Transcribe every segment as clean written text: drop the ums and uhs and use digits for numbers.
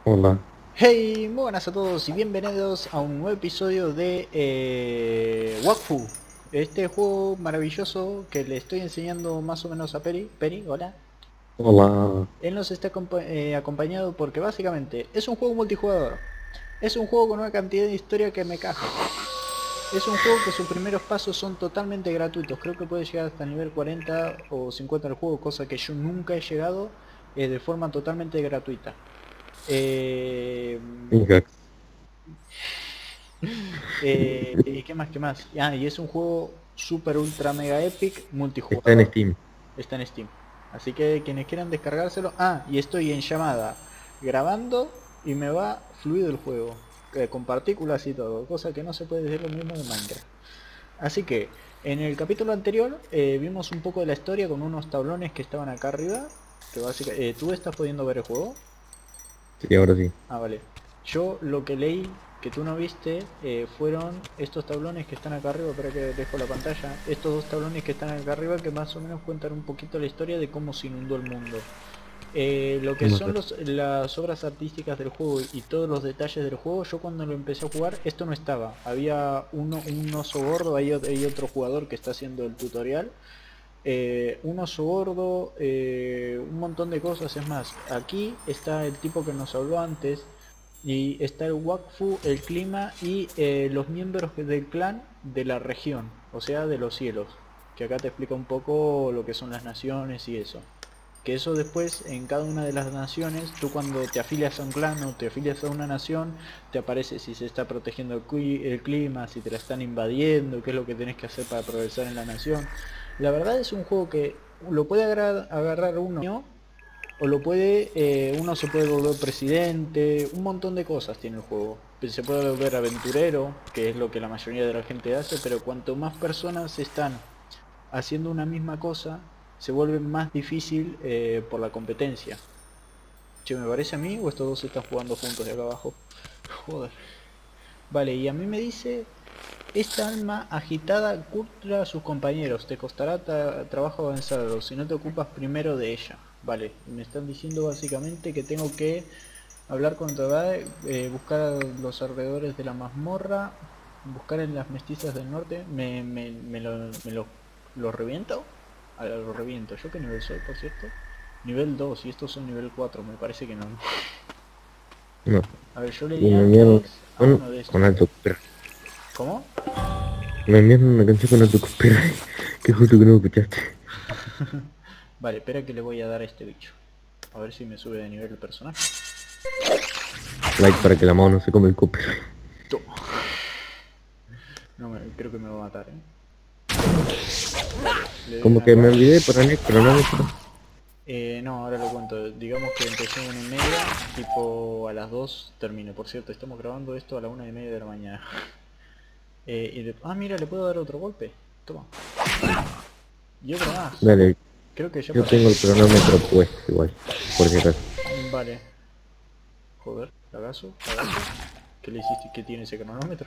Hola, Hey, muy buenas a todos y bienvenidos a un nuevo episodio de Wakfu. Este juego maravilloso que le estoy enseñando más o menos a Peri. Peri, hola. hola. Él nos está acompañado porque básicamente es un juego multijugador. Es un juego con una cantidad de historia que me cago. Es un juego que sus primeros pasos son totalmente gratuitos. Creo que puede llegar hasta nivel 40 o 50 del juego, cosa que yo nunca he llegado de forma totalmente gratuita. Eh, Ingax. ¿Y qué más? ¿Qué más? Ah, y es un juego super ultra mega epic Está en multijugador. Steam. Está en Steam. Así que quienes quieran descargárselo. Ah, y estoy en llamada grabando y me va fluido el juego. Con partículas y todo. Cosa que no se puede decir lo mismo de Minecraft. Así que en el capítulo anterior vimos un poco de la historia con unos tablones que estaban acá arriba. Que básicamente, ¿tú estás pudiendo ver el juego? Sí, ahora sí. Ah, vale. Yo lo que leí que tú no viste fueron estos tablones que están acá arriba, espera que dejo la pantalla. Estos dos tablones que están acá arriba que más o menos cuentan un poquito la historia de cómo se inundó el mundo. Lo que Vamos a son ver. las obras artísticas del juego y todos los detalles del juego, yo cuando lo empecé a jugar esto no estaba. Había un oso gordo, hay otro jugador que está haciendo el tutorial. Un oso gordo, un montón de cosas. Es más, aquí está el tipo que nos habló antes y está el Wakfu, el clima y los miembros del clan de la región, o sea, de los cielos. Que acá te explica un poco lo que son las naciones y eso. Que eso después en cada una de las naciones, tú cuando te afilias a un clan o te afilias a una nación, te aparece si se está protegiendo el clima, si te la están invadiendo, qué es lo que tenés que hacer para progresar en la nación. La verdad es un juego que lo puede agarrar uno o lo puede, uno se puede volver presidente, un montón de cosas tiene el juego. Se puede volver aventurero, que es lo que la mayoría de la gente hace, pero cuanto más personas están haciendo una misma cosa, se vuelve más difícil por la competencia. Che, ¿me parece a mí o estos dos están jugando juntos de acá abajo? Joder. Vale, y a mí me dice, esta alma agitada cultra a sus compañeros, te costará trabajo avanzarlo si no te ocupas primero de ella. Vale, me están diciendo básicamente que tengo que hablar con Tadae, buscar a los alrededores de la mazmorra, buscar en las mestizas del norte. ¿Lo reviento? A lo reviento. ¿Yo qué nivel soy, por cierto? Nivel 2 y estos son nivel 4, me parece que no. No. A ver, yo le Y di me enviaron antes a una uno de con estos. alto copyright. ¿Cómo? Me enviaron una canción con alto copyright. Que justo que no escuchaste. Vale, espera que le voy a dar a este bicho. A ver si me sube de nivel el personaje. Like para que la mano no se come el copyright. Toma. No, creo que me va a matar, ¿eh? Le doy Como una que me clava. olvidé de poner el cronómetro. No, ahora lo cuento. Digamos que empecé 1:30, tipo a las 2 termino. Por cierto, estamos grabando esto a la 1:30 de la mañana. Ah, mira, le puedo dar otro golpe. Toma. Y otro más. Dale, Creo que ya yo para... tengo el cronómetro puesto igual. Por si acaso. Vale. Joder, lagazo, lagazo. ¿Qué le hiciste? ¿Qué tiene ese cronómetro?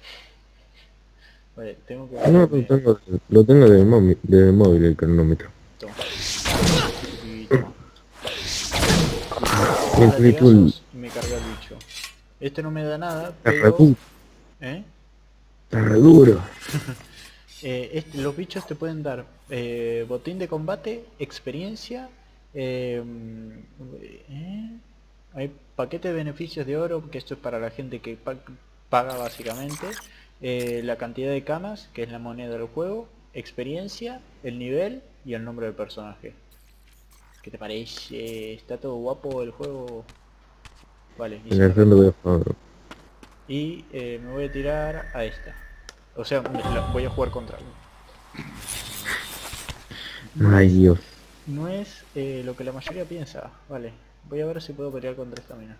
Vale, tengo que No, bajarme... lo tengo del móvil el cronómetro. Toma. Y toma. Listo. Dos El Tool latigazos y me carga el bicho. Este no me da nada, está re pero... duro. ¿Eh? Está re duro. Los bichos te pueden dar botín de combate, experiencia, eh, eh, hay paquete de beneficios de oro, que esto es para la gente que paga básicamente, la cantidad de camas, que es la moneda del juego, experiencia, el nivel y el nombre del personaje. ¿Qué te parece? ¿Está todo guapo el juego? Vale, y En se me el fondo voy retuvo. a jugar. Y me voy a tirar a esta. O sea, voy a jugar contra algo. No Ay, es Dios. No es lo que la mayoría piensa. Vale, voy a ver si puedo pelear contra esta mina.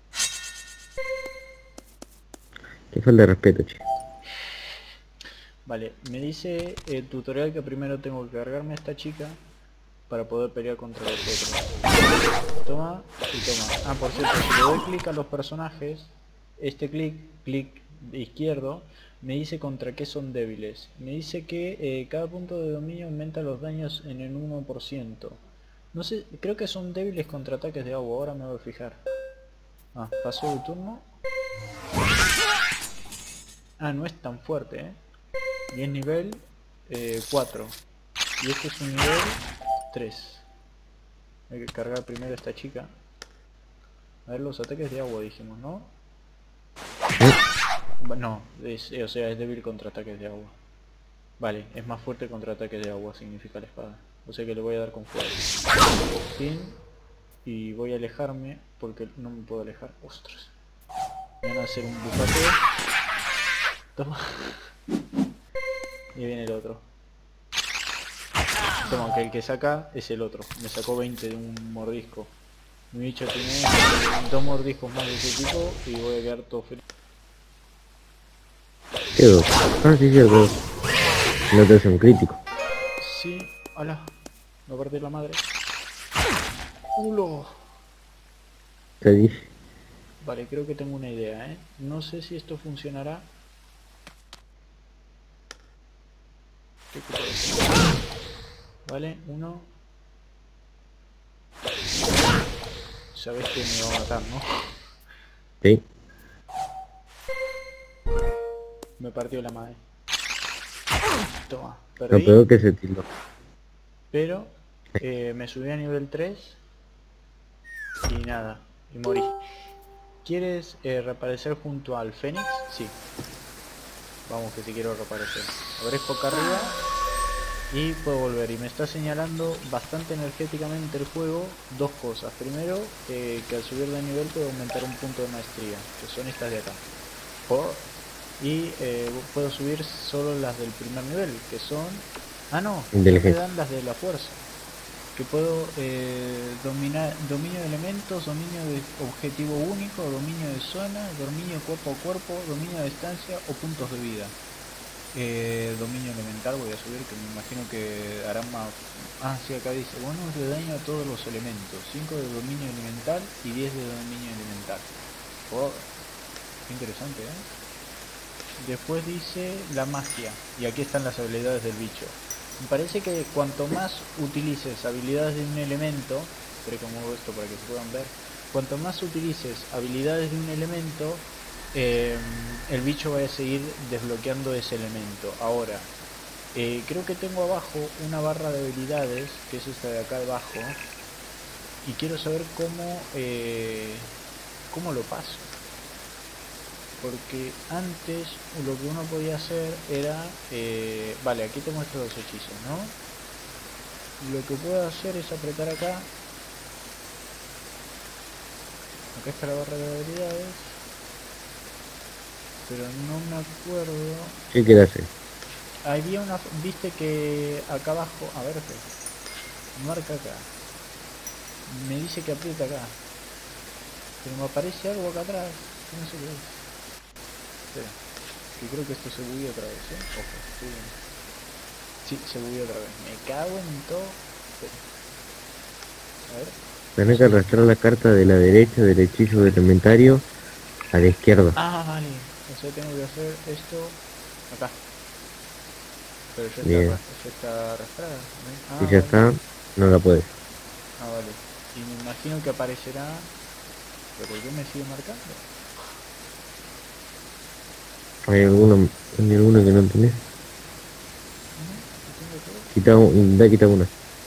Qué falta de respeto, che. Vale, me dice el tutorial que primero tengo que cargarme a esta chica para poder pelear contra los otros. Toma y toma. Ah, por cierto, si le doy clic a los personajes, este clic izquierdo, me dice contra qué son débiles. Me dice que cada punto de dominio aumenta los daños en el 1%. No sé, creo que son débiles contra ataques de agua, ahora me voy a fijar. Ah, pasó de turno. Ah, no es tan fuerte, y es nivel 4. Y este es un nivel 3. Hay que cargar primero a esta chica. A ver, los ataques de agua dijimos, ¿no? No, o sea, es débil contra ataques de agua. Vale, es más fuerte contra ataques de agua, significa la espada. O sea que le voy a dar con fuego. Fin. Y voy a alejarme porque no me puedo alejar. Ostras. Me van a hacer un bufeteo. Toma. Y viene el otro. Toma, que el que saca es el otro. Me sacó 20 de un mordisco. Mi bicho tiene 2 mordiscos más de ese tipo y voy a quedar todo feliz. ¿Qué dos? Ah, sí, cierto. No te hace un crítico. Sí, ala. Me partí la madre. ¡Ulo! Te dije. Vale, creo que tengo una idea, ¿eh? No sé si esto funcionará. ¿Qué puedo hacer? Vale, uno. Sabes que me va a matar, ¿no? Sí. Me partió la madre. Toma, Lo perdí. peor que se tildó. Pero me subí a nivel 3 y nada, y morí. ¿Quieres reaparecer junto al Fénix? Sí. Vamos que si quiero reaparecer. Aparezco acá arriba y puedo volver. Y me está señalando bastante energéticamente el juego dos cosas. Primero, que al subir de nivel puedo aumentar un punto de maestría, que son estas de acá. Y puedo subir solo las del primer nivel, que son... Ah, no, no me dan las de la fuerza. Que puedo dominio de elementos, dominio de objetivo único, dominio de zona, dominio cuerpo a cuerpo, dominio de distancia o puntos de vida. Dominio elemental voy a subir, que me imagino que harán más... Ah, sí, acá dice, bonus de daño a todos los elementos, 5 de dominio elemental y 10 de dominio elemental. Oh, qué interesante, ¿eh? Después dice la magia, y aquí están las habilidades del bicho. Me parece que cuanto más utilices habilidades de un elemento, pero como hago esto para que se puedan ver, cuanto más utilices habilidades de un elemento, el bicho va a seguir desbloqueando ese elemento. Ahora, creo que tengo abajo una barra de habilidades, que es esta de acá abajo, y quiero saber cómo lo paso. Porque antes lo que uno podía hacer era... vale, aquí te muestro los hechizos, ¿no? Lo que puedo hacer es apretar acá. Acá está la barra de habilidades. Pero no me acuerdo... ¿Qué quiere hacer? Había una... Viste que acá abajo... A ver, marca acá. Me dice que aprieta acá. Pero me aparece algo acá atrás. No sé qué es. Espera, que creo que esto se bugueó otra vez, Ojo, estoy bien. Sí, se bugueó otra vez. Me cago en todo. Espera. A ver. Tenés que arrastrar la carta de la derecha del hechizo de elementario a la izquierda. Ah, vale. O sea, tengo que hacer esto acá. Pero ya Bien. está arrastrada. Ah, Si ya vale. está, no la puedes. Ah, vale. Y me imagino que aparecerá... ¿Pero por qué me sigue marcando? ¿Hay alguna que no tenés? No, tengo todo. Quita una.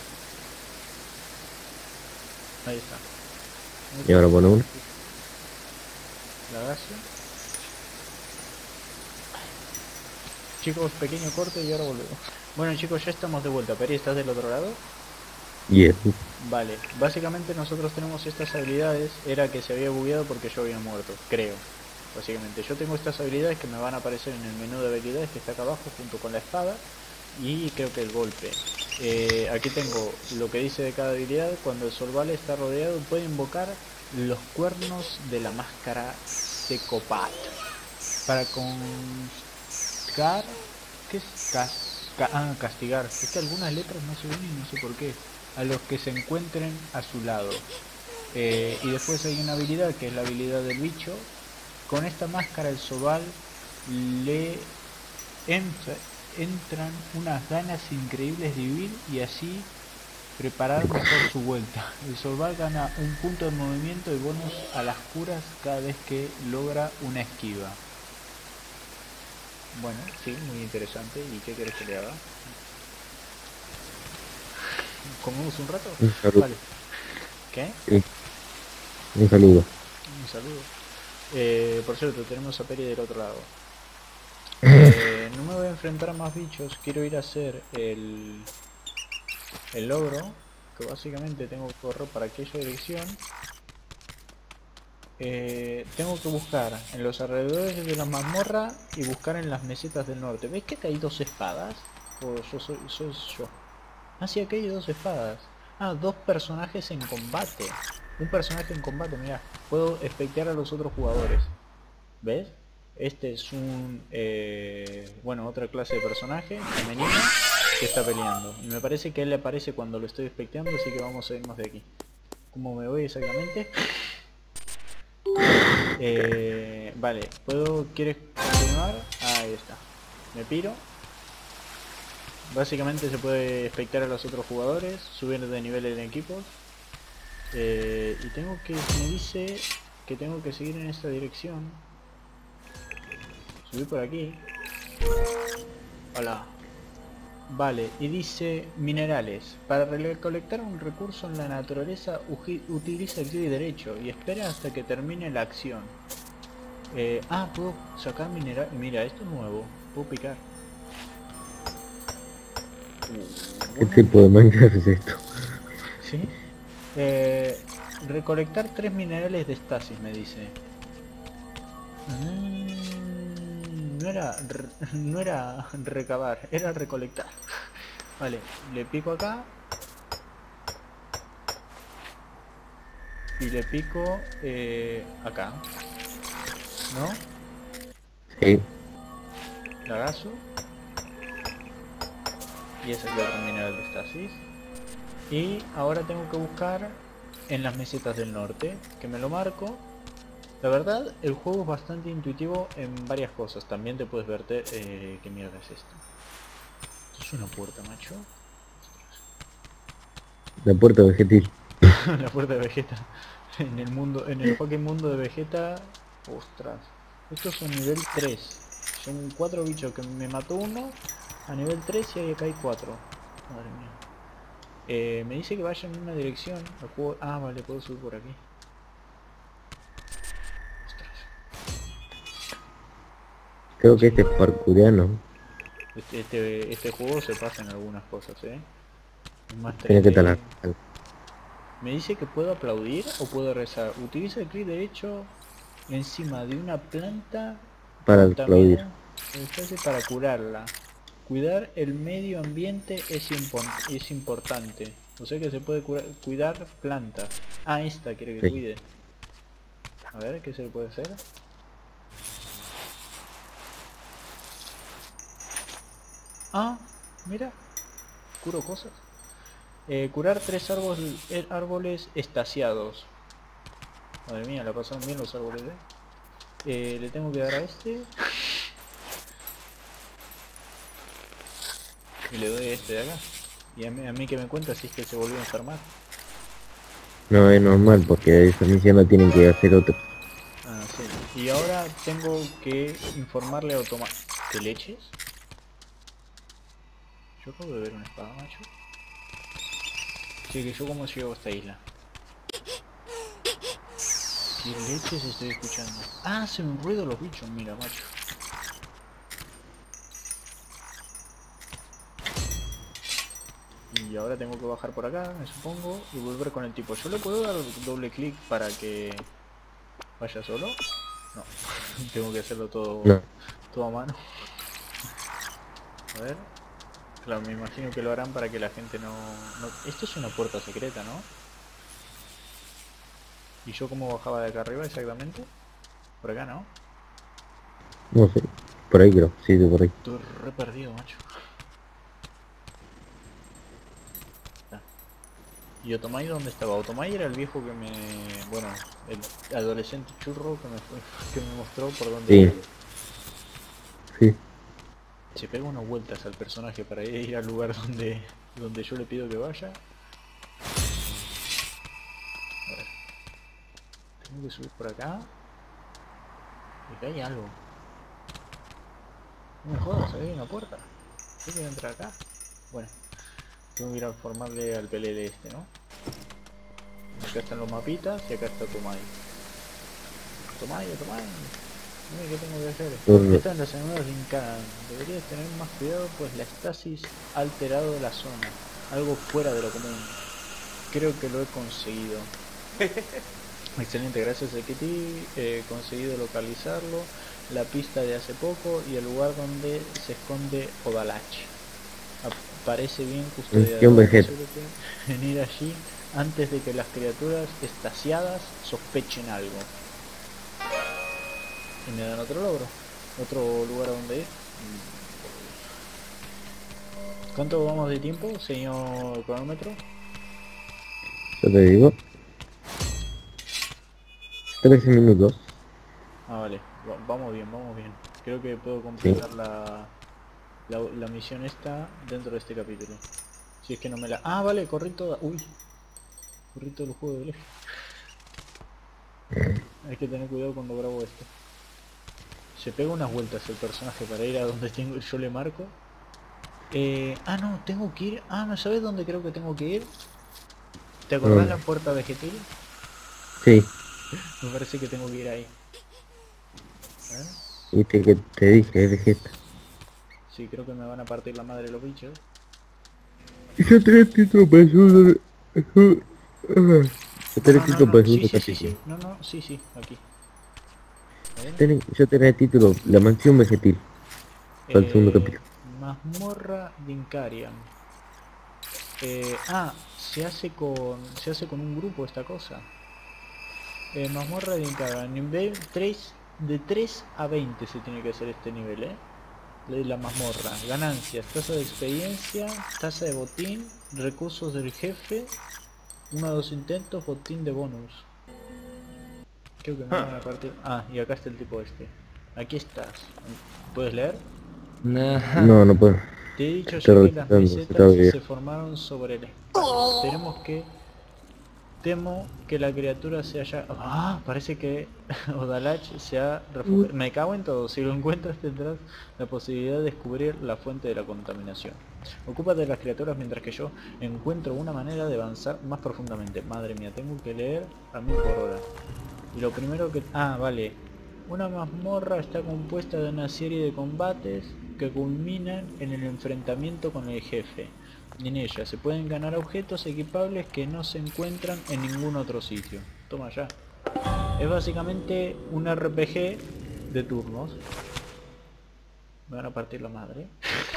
Ahí está. Y ahora pone una. La gracia. Chicos, pequeño corte y ahora volvemos. Bueno chicos, ya estamos de vuelta. Peri, ¿estás del otro lado? Yes. Vale, básicamente nosotros tenemos estas habilidades. Era que se había bugueado porque yo había muerto, creo. Básicamente yo tengo estas habilidades que me van a aparecer en el menú de habilidades que está acá abajo junto con la espada. Y creo que el golpe. Aquí tengo lo que dice de cada habilidad. Cuando el Solvale está rodeado puede invocar los cuernos de la máscara de Copat para ¿qué es? Castigar. Es que algunas letras no se ven y no sé por qué. A los que se encuentren a su lado. Y después hay una habilidad que es la habilidad del bicho. Con esta máscara el Sobal le entran unas ganas increíbles de vivir y así Preparar mejor su vuelta. El Sorbar gana un punto de movimiento y bonus a las curas cada vez que logra una esquiva. Bueno, sí, muy interesante. ¿Y qué querés que le haga? ¿Comemos un rato? Un saludo. Vale. ¿Qué? Sí, un saludo. Un saludo. Por cierto, tenemos a Peri del otro lado. No me voy a enfrentar a más bichos. Quiero ir a hacer el logro. Que básicamente tengo que correr para aquella dirección. Tengo que buscar en los alrededores de la mazmorra y buscar en las mesetas del norte. ¿Ves que acá hay dos espadas? ¿O soy yo? Ah, sí, aquí hay dos espadas. Ah, dos personajes en combate. Un personaje en combate, mira. Puedo espectear a los otros jugadores. ¿Ves? Este es un... bueno, otra clase de personaje femenino que está peleando. Y me parece que él le aparece cuando lo estoy especteando, así que vamos a irnos de aquí. ¿Cómo me voy exactamente? Vale, ¿quieres continuar? Ahí está. Me piro. Básicamente se puede espectar a los otros jugadores, subir de nivel en equipos. Y me dice que tengo que seguir en esta dirección. Subí por aquí. Hola. Vale, y dice minerales. Para recolectar un recurso en la naturaleza, utiliza el clic derecho y espera hasta que termine la acción. Puedo sacar mineral. Mira, esto es nuevo. Puedo picar. ¿Qué Bueno, tipo de Minecraft es esto? ¿sí? Recolectar 3 minerales de estasis, me dice. No era recabar, era recolectar. Vale, le pico acá. Y le pico acá. ¿No? Sí. La gaso. Y ese es el otro mineral de estasis. Y ahora tengo que buscar en las mesetas del norte, que me lo marco. La verdad, el juego es bastante intuitivo en varias cosas. También te puedes verte... ¿qué mierda es esto? ¿Esto es una puerta, macho? La puerta vegetil. La puerta de Vegeta. En el fucking mundo de Vegeta... Ostras. Estos son nivel 3. Son 4 bichos que me mató uno a nivel 3 y acá hay 4. Madre mía. Me dice que vaya en una dirección. Vale, puedo subir por aquí. Creo que este es parkouriano. Este juego se pasa en algunas cosas, Es más Tiene que 3D. talar. Me dice que puedo aplaudir o puedo rezar. Utiliza el clic derecho encima de una planta Para aplaudir. contaminada para curarla. Cuidar el medio ambiente es importante. O sea que se puede cuidar plantas. Ah, esta quiere que Sí. cuide. A ver, ¿qué se le puede hacer? Ah, mira. Curo cosas. Curar 3 árboles estaciados. Madre mía, la pasaron bien los árboles, le tengo que dar a este. Y le doy a este de acá. Y a mí que me cuenta si es que se volvió a enfermar. No, es normal porque esa misión no tienen que hacer otro. Ah, sí. Y ahora tengo que informarle a Automa... ¿Qué leches? Yo acabo de ver una espada, macho. Sí, que yo como llego a esta isla. ¿Qué leches estoy escuchando? Ah, se me ruido los bichos, mira, macho. Y ahora tengo que bajar por acá, me supongo, y volver con el tipo. ¿Yo le puedo dar doble clic para que vaya solo? No, tengo que hacerlo No. todo a mano. A ver. Claro, me imagino que lo harán para que la gente no... Esto es una puerta secreta, ¿no? ¿Y yo cómo bajaba de acá arriba exactamente? Por acá, ¿no? No sé. Por ahí creo. Sí, de por ahí. Estoy re perdido, macho. ¿Y Otomai dónde estaba? Otomai era el viejo que me... Bueno, el adolescente churro que me mostró por dónde ir. Sí. Se pega unas vueltas al personaje para ir al lugar donde yo le pido que vaya. Tengo que subir por acá. Y acá hay algo. No me jodas, ahí hay una puerta. Tengo que entrar acá. Bueno, tengo que ir a formarle al pelele este, ¿no? Acá están los mapitas y acá está Tomai. Tomai. Dime qué tengo que hacer. Están las llamadas de Incan. Deberías tener más cuidado pues la estasis ha alterado la zona. Algo fuera de lo común. Creo que lo he conseguido. Excelente, gracias a Kitty. He conseguido localizarlo. La pista de hace poco y el lugar donde se esconde Odalach. Parece bien custodiado. Venir allí antes de que las criaturas estasiadas sospechen algo. Y me dan otro logro, otro lugar a donde ir. ¿Cuánto vamos de tiempo, señor cronómetro? Yo te digo 13 minutos. Ah, vale, vamos bien. Creo que puedo completar Sí. la misión esta dentro de este capítulo. Si es que no me la... Ah, vale, corrí toda... Uy, corrí todo el juego de lejos. Hay que tener cuidado cuando grabo esto. Se pega unas vueltas el personaje para ir a donde yo le marco. Ah, no, tengo que ir... Ah, ¿no sabes dónde creo que tengo que ir? ¿Te acordás la puerta vegetil? Sí. Me parece que tengo que ir ahí. ¿Eh? Viste que te dije, es Vegeta. Sí, creo que me van a partir la madre los bichos. Yo tenés título para eso. Yo tenés título para el segundo capítulo. Sí, aquí. Yo tenés título La Mansión Vegetil para el segundo capítulo. Mazmorra de Incarian. se hace con un grupo esta cosa. Mazmorra de Incarian. Nivel 3, de 3 a 20 se tiene que hacer este nivel, de la mazmorra. Ganancias, tasa de experiencia, tasa de botín, recursos del jefe, 1 a 2 intentos, botín de bonus. Creo que me van a partir. Ah, y acá está el tipo este. Aquí estás. ¿Puedes leer? No, no puedo. Te he dicho Estoy ya que las revisando, se está mesetas bien. se formaron sobre el espacio. Temo que la criatura se haya... Ah, parece que Odalach se ha refugiado. Me cago en todo. Si lo encuentras tendrás la posibilidad de descubrir la fuente de la contaminación. Ocúpate de las criaturas mientras que yo encuentro una manera de avanzar más profundamente. Madre mía, tengo que leer a 1000 por hora. Y lo primero que... Ah, vale. Una mazmorra está compuesta de una serie de combates que culminan en el enfrentamiento con el jefe. En ella se pueden ganar objetos equipables que no se encuentran en ningún otro sitio. Toma ya. Es básicamente un RPG de turnos. Me van a partir la madre.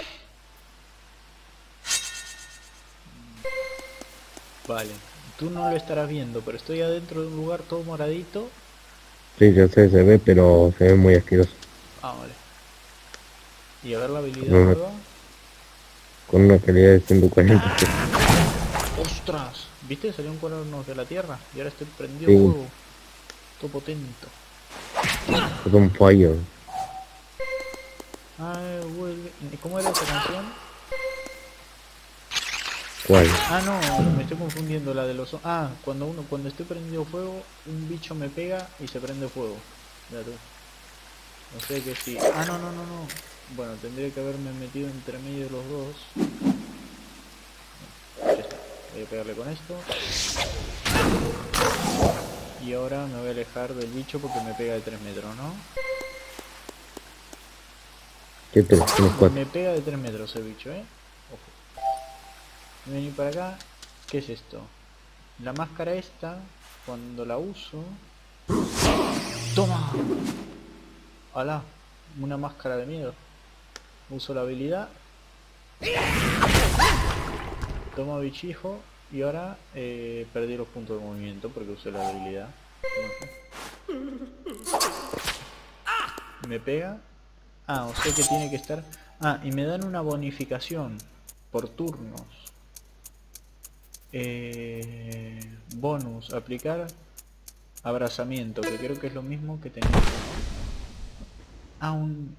Vale. Tú no lo estarás viendo, pero estoy adentro de un lugar todo moradito. Sí, ya sé, se ve, pero se ve muy asqueroso. Ah, vale. Y a ver la habilidad No, nueva. con una calidad de 140. ¡Ostras! ¿Viste? Salieron cuernos de la tierra y ahora estoy prendido Sí. fuego. Todo potente. Es un fallo. Ay, vuelve. ¿Cómo era esa canción? ¿Cuál? Ah, no, me estoy confundiendo la de los... Ah, cuando estoy prendido fuego, un bicho me pega y se prende fuego. Ya tú. No sé que sí. Ah, no. Bueno, tendría que haberme metido entre medio de los dos. Ya está. Voy a pegarle con esto. Y ahora me voy a alejar del bicho porque me pega de 3 metros, ¿no? ¿Qué te tienes 4? Me pega de 3 metros el bicho, Ojo. Voy a venir para acá. ¿Qué es esto? La máscara esta, cuando la uso... ¡Toma! ¡Hala! Una máscara de miedo. Uso la habilidad. Toma bichijo. Y ahora perdí los puntos de movimiento porque usé la habilidad. Me pega. Ah, o sea que tiene que estar... Ah, y me dan una bonificación por turnos. Bonus, aplicar abrazamiento, que creo que es lo mismo que tenía. Ah,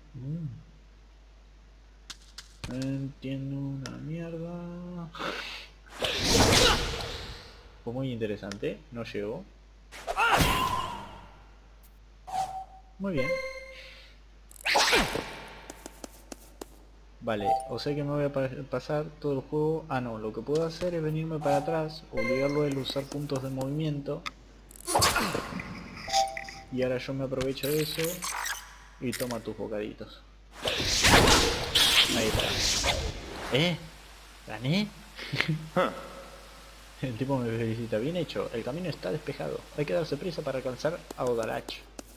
no entiendo una mierda. Fue muy interesante, no llegó. Muy bien. Vale, o sea que me voy a pasar todo el juego... Ah, no, lo que puedo hacer es venirme para atrás, obligarlo a él a usar puntos de movimiento. Y ahora yo me aprovecho de eso y toma tus bocaditos. Ahí está. ¿Gané? El tipo me felicita. Bien hecho, el camino está despejado. Hay que darse prisa para alcanzar a Odalach.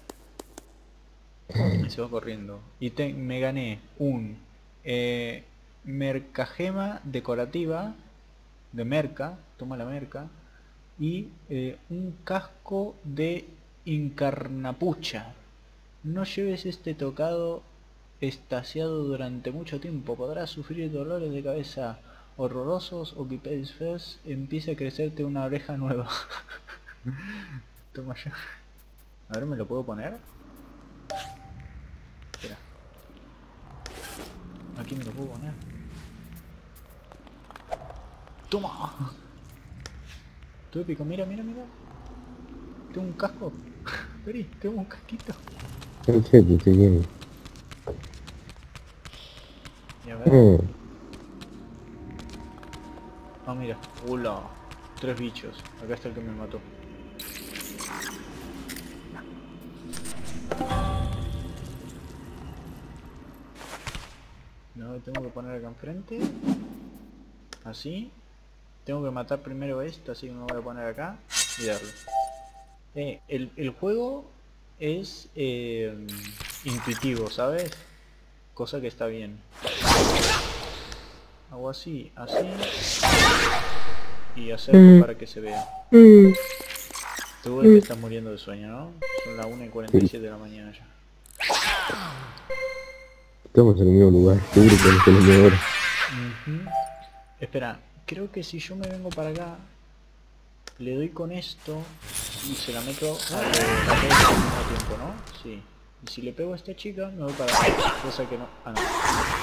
Y se va corriendo. Y me gané un mercagema decorativa de merca. Toma la merca. Y un casco de incarnapucha. No lleves este tocado estasiado durante mucho tiempo. Podrás sufrir dolores de cabeza horrorosos o que Fest empiece a crecerte una oreja nueva. Toma ya. A ver, ¿me lo puedo poner? Espera. Aquí me lo puedo poner. ¡Toma! Tu épico, mira, mira, mira. Tengo un casco. Vení, tengo un casquito. En serio, estoy bien. Y a ver. Ah, mira. Hola. 3 bichos. Acá está el que me mató. No, tengo que poner acá enfrente. Así. Tengo que matar primero a este, así que me voy a poner acá y darle. El juego es intuitivo, ¿sabes? Cosa que está bien. Hago así, así. Y acerco para que se vea. Tú te estás muriendo de sueño, ¿no? Son las 1:47 de la mañana ya. Estamos en el mismo lugar, seguro que no tenemos ahora. Espera, creo que si yo me vengo para acá, le doy con esto y se la meto a todos al mismo tiempo, ¿no? Sí. Y si le pego a esta chica, me voy para atrás. Cosa que no... Ah, no.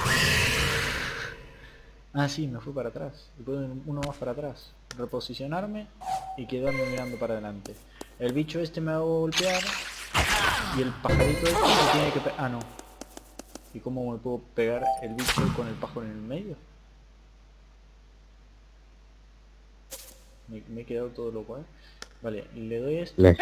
Ah, sí, me fui para atrás. Y puedo ir uno más para atrás. Reposicionarme y quedarme mirando para adelante. El bicho este me va a golpear. Y el pajarito este me tiene que pegar. Ah, no. ¿Y cómo me puedo pegar el bicho con el pájaro en el medio? Me he quedado todo loco, ¿eh? Vale, le doy esto. Lo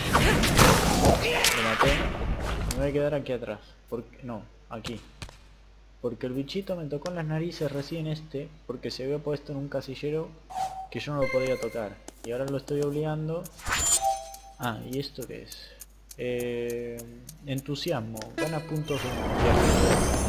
maté. Me voy a quedar aquí atrás. No, aquí. Porque el bichito me tocó en las narices recién porque se había puesto en un casillero que yo no lo podía tocar. Y ahora lo estoy obligando. Ah, ¿y esto qué es? Entusiasmo. Gana puntos de entusiasmo.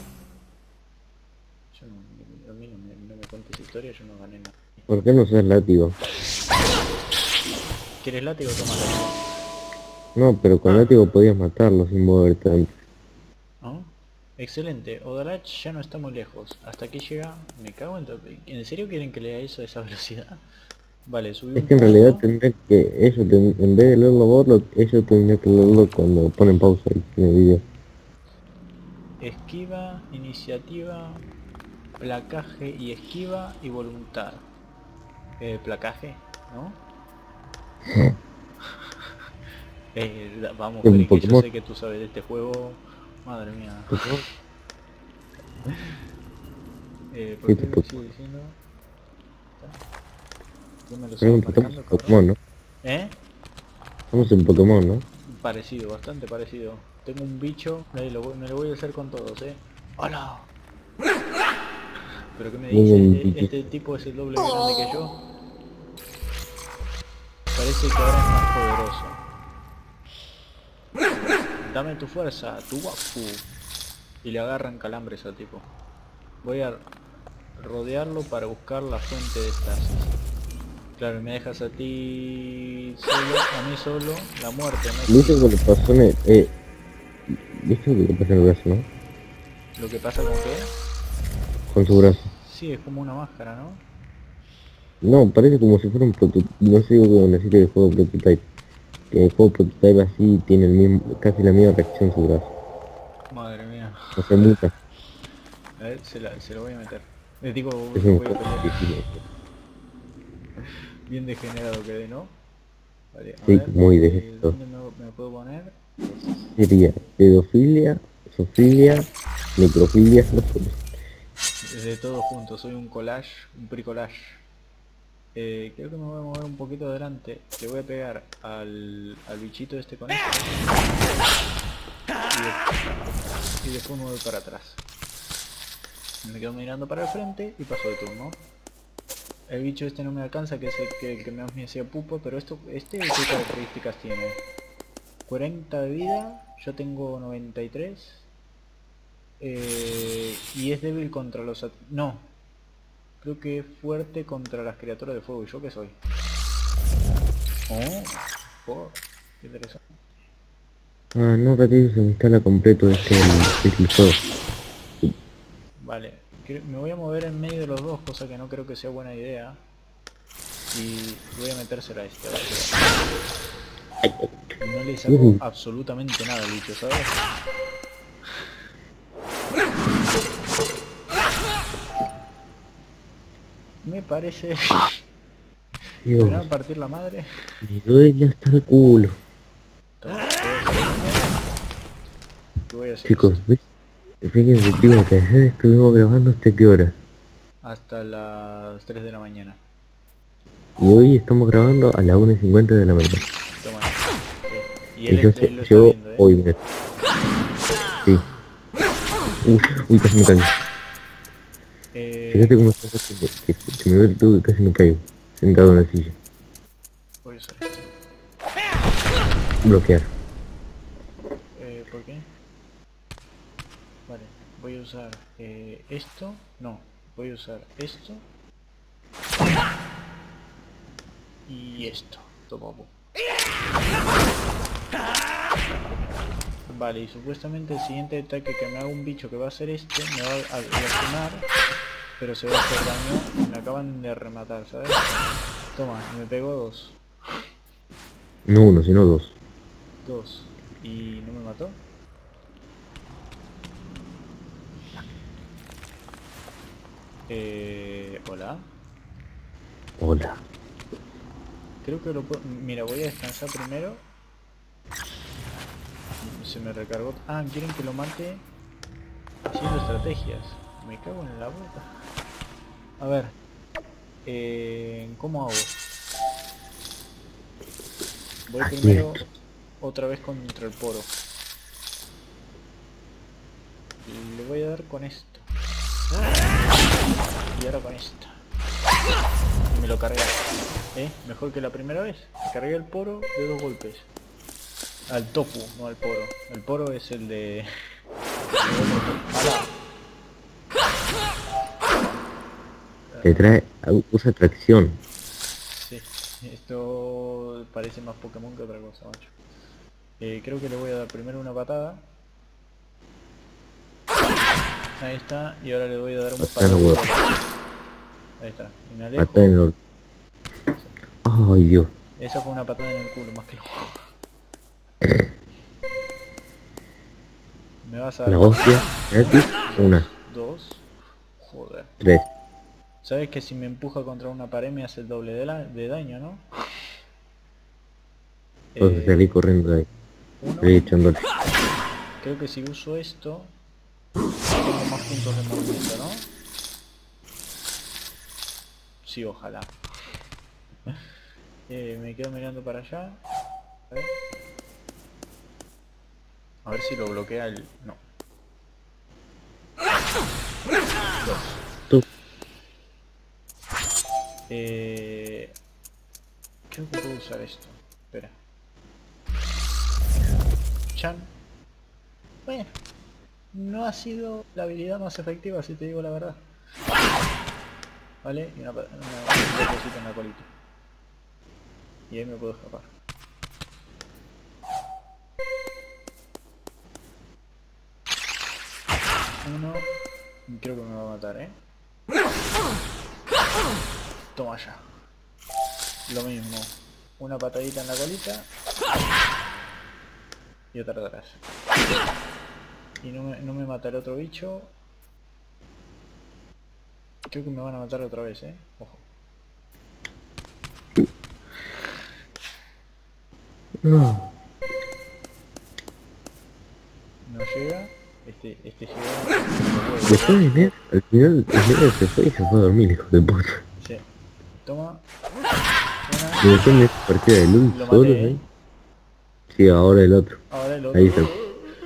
Yo no, a mí no me cuentes historia, yo no gané nada. ¿Por qué no usas látigo? ¿Quieres látigo? Toma látigo. No, pero con látigo podías matarlo sin moverte antes. ¿No? Excelente, Odalach ya no está muy lejos. Hasta aquí llega, me cago en todo. ¿En serio quieren que lea eso a esa velocidad? Vale, subí Es que en realidad tendría que, en vez de leerlo vos, ellos tendrían que leerlo cuando ponen pausa en el video. Esquiva, iniciativa, placaje y esquiva y voluntad. Placaje, ¿no? Vamos, Feli, que yo sé que tú sabes de este juego. Madre mía. ¿Por qué lo sigo diciendo? Yo me lo sigo marcando, Pokémon, ¿no? ¿Eh? Estamos en Pokémon, ¿no? Parecido, bastante parecido. Tengo un bicho, me lo voy a hacer con todos, ¡Hola! ¿Pero qué me dice? Este tipo es el doble de grande que yo. Parece que ahora es más poderoso. Dame tu fuerza, tu wafu. Y le agarran calambres al tipo. Voy a rodearlo para buscar la fuente de estasis. Claro, me dejas a ti solo, a mí solo, la muerte, ¿no? ¿Viste lo que pasó en el... ¿Viste lo que pasa en el brazo, no? ¿Lo que pasa con qué? Con su brazo. Sí, es como una máscara, ¿no? No, parece como si fuera un prototype. No sé cómo decirle el juego prototype. Que el juego prototype así tiene el mismo, casi la misma reacción en su brazo. Madre mía. O sea, muta. A ver, se lo voy a meter. Les digo, Es un voy a juego pelear. difícil. Bien degenerado quedé, ¿no? Vale, a Sí, ver, muy de esto. ¿dónde me puedo poner? Sería pedofilia, zoofilia, necrofilia. De todo junto, soy un collage, un bricolage. Creo que me voy a mover un poquito adelante. Le voy a pegar al bichito este con esto. Y después me voy para atrás. Me quedo mirando para el frente y paso de turno. El bicho este no me alcanza, que es el que más me hacía pupo, pero este ¿qué características tiene? 40 de vida, yo tengo 93. Y es débil contra los... No, creo que es fuerte contra las criaturas de fuego. ¿Y yo qué soy? Oh, qué interesante. Ah, no, ratito se me instala completo el juego. Vale, me voy a mover en medio de los dos, cosa que no creo que sea buena idea. Y voy a metérsela a este, a ver qué tal. No le saco absolutamente nada al bicho, ¿sabes? Me parece... ¿Me van a Dios, partir la madre? me duele hasta el culo. Toma, voy a hacer Chicos, esto. fíjense, primo, que ayer estuvimos grabando hasta qué hora. Hasta las 3 de la mañana. Y hoy estamos grabando a las 1:50 de la mañana. Toma. Y Y él lo está yo viendo, hoy, mira. Sí. Uy, casi me caigo. Fíjate cómo está que me duele todo y casi me caigo. Sentado en la silla. voy a usar esto. Bloquear. ¿Por qué? Vale, voy a usar esto. No, voy a usar esto. Y esto. Toma. Vale, y supuestamente el siguiente ataque que me haga un bicho que va a ser este, me va a lastimar, pero se va a hacer daño. Me acaban de rematar, ¿sabes? Toma, y me pegó dos. No uno, sino dos. Dos. ¿Y no me mató? Hola. Hola. Creo que lo puedo... Mira, voy a descansar primero. Se me recargó... Ah, quieren que lo mate haciendo estrategias. Me cago en la boca. A ver. ¿Cómo hago? Voy Aquí primero esto. otra vez contra el poro. Y le voy a dar con esto. Y ahora con esto. Y me lo cargué. Mejor que la primera vez. Cargué el poro de 2 golpes. Al topu, no al poro. El poro es el de... Te trae, usa tracción. Sí, esto parece más Pokémon que otra cosa, macho. Creo que le voy a dar primero una patada. Ahí está, y ahora le voy a dar un Patada en patadón. los huevos. Ahí está, y me Patada alejo. en los... Ay, Dios. Esa fue una patada en el culo, más que lo... Me vas a dar La con hostia. Gratis. Una. dos. Joder. Tres. Sabes que si me empuja contra una pared me hace el doble de daño, ¿no? Entonces salí corriendo de ahí. Uno. Salí echándole. Creo que si uso esto tengo más puntos de movimiento, ¿no? Sí, ojalá. Me quedo mirando para allá. A ver si lo bloquea el... No. Tú. Creo que puedo usar esto. Espera. Chan. Bueno. No ha sido la habilidad más efectiva, si te digo la verdad. Vale, y una cosita en la colita. Y ahí me puedo escapar. Uno. Creo que me va a matar, ¿eh? Toma ya. Lo mismo. Una patadita en la colita. Y otra atrás. Y no me mata el otro bicho. Creo que me van a matar otra vez, ¿eh? Ojo. No. No llega. Este llega. Después de Ned, al final el Ned se fue y se fue a dormir, hijo de puta. Sí. Toma. Y después de esta partida de LUL Lo solos maté, ahí. Sí, ahora el otro. Ahora el Ahí otro. está.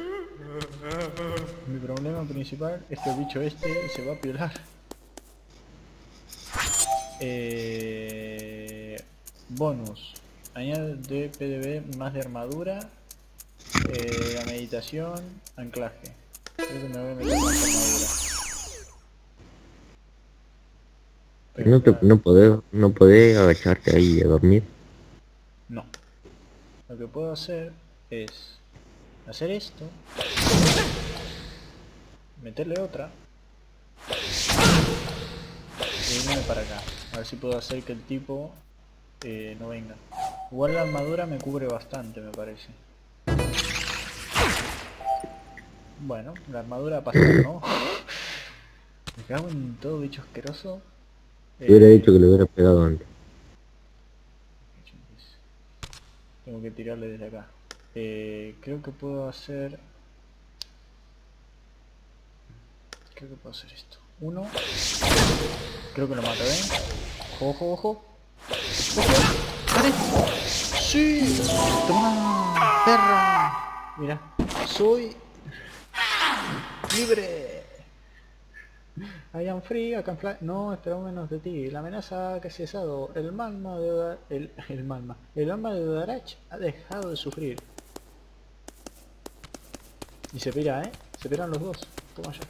Mi problema principal es que el bicho este se va a piolar. Bonus. Añade PDB más de armadura. La meditación. Anclaje. Creo que me voy a meter más armadura. Pero claro, No podés agacharte ahí a dormir. no. Lo que puedo hacer es hacer esto. Meterle otra. Y irme para acá. A ver si puedo hacer que el tipo no venga. Igual la armadura me cubre bastante, me parece. Bueno, la armadura pasó, ¿no? Me cago en todo, bicho asqueroso. Hubiera dicho que le hubiera pegado antes. Tengo que tirarle desde acá. Creo que puedo hacer... Creo que puedo hacer esto. Uno. Creo que lo mato, ¿eh? Ojo, ojo. ¡Ojo! ¡Vale! ¡Sí! ¡Toma! ¡Perra! Mira. Soy... ¡libre! I am free, I can fly. No esperamos menos de ti. La amenaza ha cesado. El alma de El alma de Darach ha dejado de sufrir. Y se pira, ¿eh? Se piran los dos. Toma ya.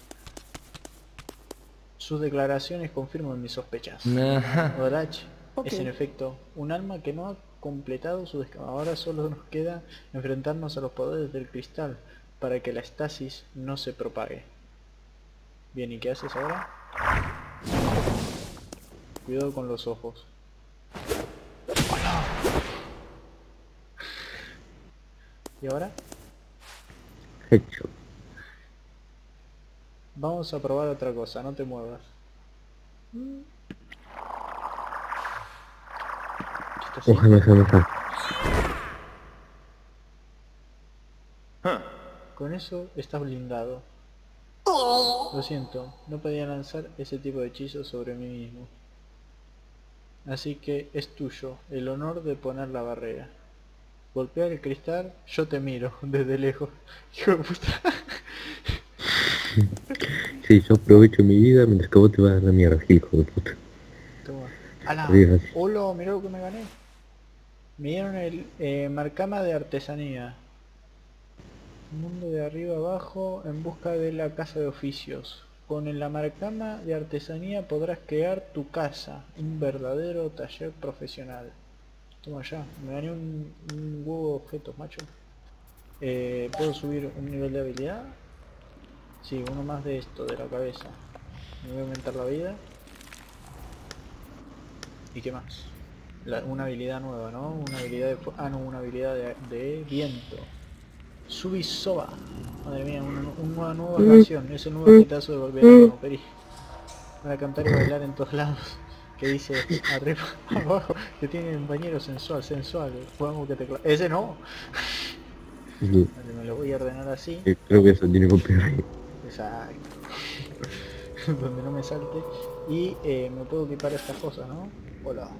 Sus declaraciones confirman mis sospechas. Darach es en efecto un alma que no ha completado su descanso. Ahora solo nos queda enfrentarnos a los poderes del cristal para que la estasis no se propague. Bien, ¿y qué haces ahora? Cuidado con los ojos. ¿Y ahora? Hecho. Vamos a probar otra cosa, no te muevas. ¿Esto sí? Ojalá. Con eso estás blindado. Lo siento, no podía lanzar ese tipo de hechizos sobre mí mismo. Así que es tuyo el honor de poner la barrera. Golpea el cristal, yo te miro desde lejos. Hijo de puta. Sí, yo aprovecho mi vida mientras que vos te vas a dar la mierda, hijo de puta. Toma. ¡Hala! Adiós. ¡Hola! Mirá lo que me gané. Me dieron el marcama de artesanía. Mundo de arriba abajo en busca de la casa de oficios. Con el amalgama de artesanía podrás crear tu casa, un verdadero taller profesional. Toma ya, me gané un huevo de objetos, macho. ¿Puedo subir un nivel de habilidad? Sí, uno más de esto, de la cabeza. Me voy a aumentar la vida. ¿Y qué más? Una habilidad nueva, ¿no? Una habilidad de... Ah, no, una habilidad de viento. Subisoba. Madre mía, una nueva canción. Es el nuevo hitazo de verano, Peri. Para cantar y bailar en todos lados. Que dice arriba, abajo, que tiene un bañero sensual. Jugamos que te... ¡Ese no! Sí, Vale, me lo voy a ordenar así. creo que eso tiene copyright. Exacto. Donde no me salte. Y me puedo equipar estas cosas, ¿no? Hola.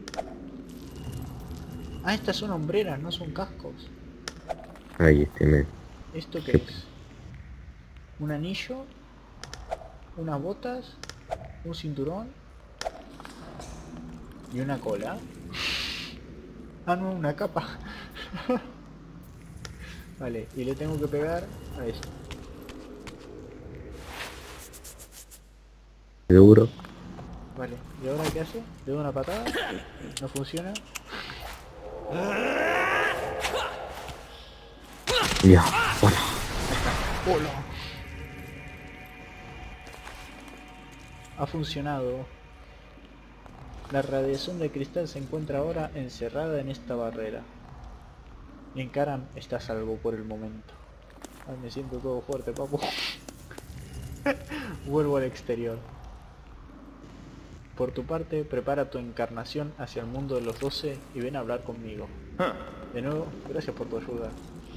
Ah, estas son hombreras, no son cascos. Ay, men. ¿Esto qué es? Un anillo, unas botas, un cinturón y una cola. Ah, no, una capa. Vale, y le tengo que pegar a esto. ¿Seguro? Vale, ¿y ahora qué hace? Le doy una patada, no funciona. Ya, bueno. ¡Hola! Ha funcionado. La radiación de cristal se encuentra ahora encerrada en esta barrera. En Karam está a salvo por el momento. Ay, me siento todo fuerte, papu. Vuelvo al exterior. Por tu parte, prepara tu encarnación hacia el mundo de los 12 y ven a hablar conmigo. De nuevo, gracias por tu ayuda.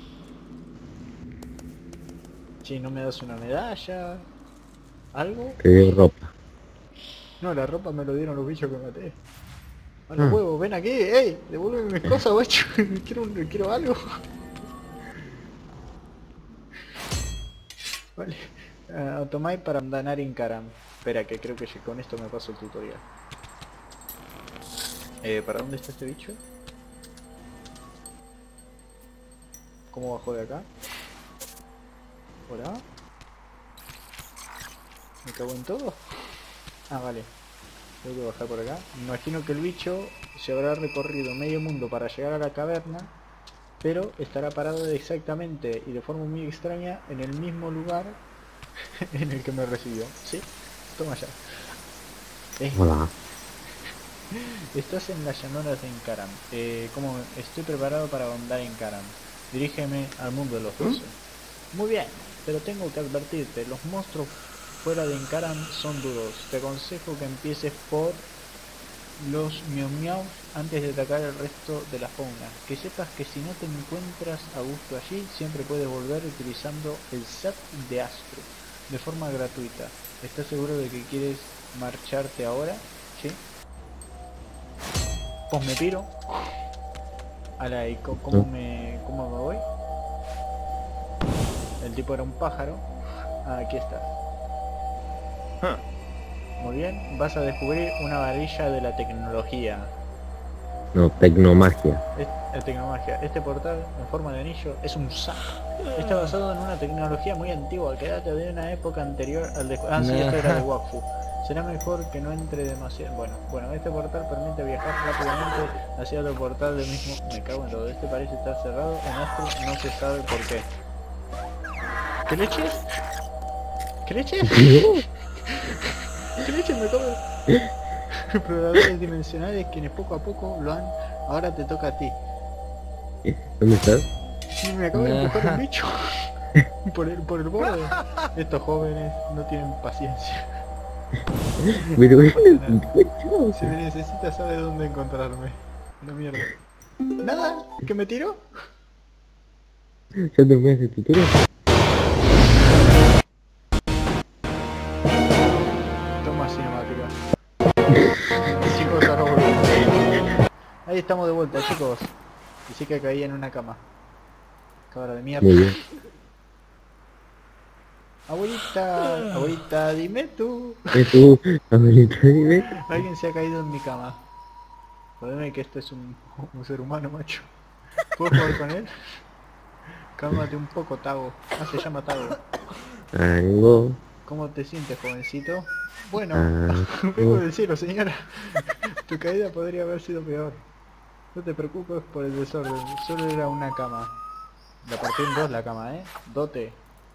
Si no me das una medalla, ¿algo? Te dio ropa. No, la ropa me lo dieron los bichos que maté. A los Ah. huevos, ven aquí, ey, devuélveme mis cosas, guacho. quiero algo. Vale. Tomai para andanar en Karam. Espera, que creo que con esto me paso el tutorial. ¿Para dónde está este bicho? ¿Cómo bajo de acá? ¿Hola? ¿Me cago en todo? Ah, vale. Tengo que bajar por acá. Me imagino que el bicho se habrá recorrido medio mundo para llegar a la caverna, pero estará parado exactamente y de forma muy extraña en el mismo lugar en el que me recibió. ¿Sí? Toma ya. Hola. Estás en las llanuras de Encaram. ¿Cómo? Estoy preparado para ahondar en Encaram. Dirígeme al mundo de los dioses. Muy bien, pero tengo que advertirte, los monstruos fuera de Encaram son duros. Te aconsejo que empieces por los miau miau antes de atacar el resto de la fauna. Que sepas que si no te encuentras a gusto allí, siempre puedes volver utilizando el SAT de Astro, de forma gratuita. ¿Estás seguro de que quieres marcharte ahora? ¿Sí? Pues me piro. Ala, ¿y cómo me voy? El tipo era un pájaro. Ah, aquí está. Muy bien, vas a descubrir una varilla de la tecnología. No, tecnomagia. Tecnomagia. Este portal en forma de anillo es un SAP. Está basado en una tecnología muy antigua que data de una época anterior al de... Ah, sí, esto era de Wakfu. Será mejor que no entre demasiado... Bueno, este portal permite viajar rápidamente hacia otro portal del mismo... Me cago en todo. Este parece estar cerrado. En Astro no se sabe por qué. ¿Qué leche? ¿Qué leche? ¿Qué leche me come? Probadores dimensionales quienes poco a poco lo han... Ahora te toca a ti. ¿Dónde estás? Sí, me acabo de empujar un bicho. por el borde. Estos jóvenes no tienen paciencia. Pero, Si me necesitas, sabes dónde encontrarme. Una mierda. ¿Nada? ¿Que me tiro? ¿Ya terminaste el tutorial? Toma cinemática. Chicos, ahora volvemos. Ahí estamos de vuelta, chicos. Y sí que caí en una cama. Cabra de mierda. Muy bien. Abuelita, dime tú. Tú, abuelita, dime. Alguien se ha caído en mi cama. Jodeme que esto es un ser humano, macho. ¿Puedo jugar con él? Cálmate un poco, Tago. Ah, se llama Tago. Algo. ¿Cómo te sientes, jovencito? Bueno, Algo. vengo del cielo, señora. Tu caída podría haber sido peor. No te preocupes por el desorden, solo era una cama. La partí en dos la cama, Dote.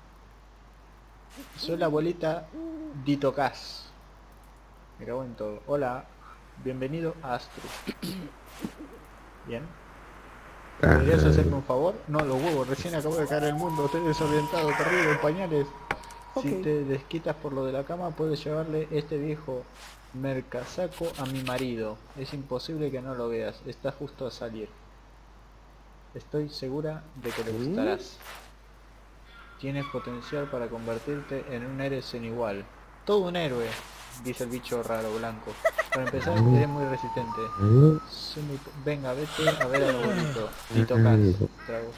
Soy la abuelita Dito Cas. Me cago en todo. Hola, bienvenido a Astro. Bien. ¿Podrías hacerme un favor? No, los huevos, recién acabo de caer el mundo, estoy desorientado, perdido en pañales. Si te desquitas por lo de la cama, puedes llevarle este viejo mercasaco a mi marido. Es imposible que no lo veas, está justo a salir. Estoy segura de que le gustarás. Tienes potencial para convertirte en un héroe sin igual. Todo un héroe, dice el bicho raro blanco. Para empezar, eres muy resistente. Venga, vete a ver al abuelito. Y tocas. Trago.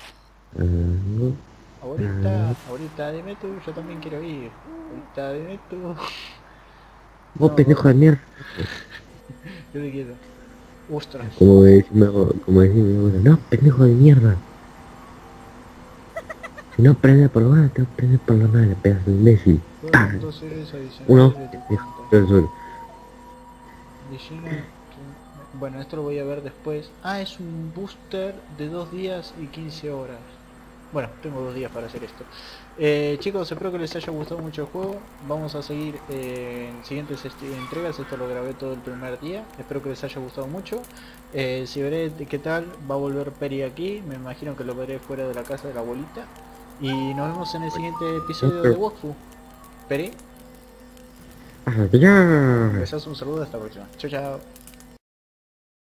Ahorita, dime tú, yo también quiero ir. Ahorita, dime tú. Vos pendejo de mierda. Yo te quiero. Ostras. Como decirme ahora, no, pendejo de mierda. Si no aprendes por lo bueno, te aprendes por lo malo, pedazo de imbécil. Dos seres adicionales Uno, de tu dejo cuenta. el suelo. Bueno, esto lo voy a ver después. Ah, es un booster de 2 días y 15 horas. Bueno, tengo 2 días para hacer esto. Chicos, espero que les haya gustado mucho el juego. Vamos a seguir en siguientes entregas. Esto lo grabé todo el primer día. Espero que les haya gustado mucho. Si veré qué tal, va a volver Peri aquí. Me imagino que lo veré fuera de la casa de la abuelita. Y nos vemos en el siguiente episodio de Wakfu. Peri, Adiós. les hago un saludo, hasta la próxima. Chao, chao.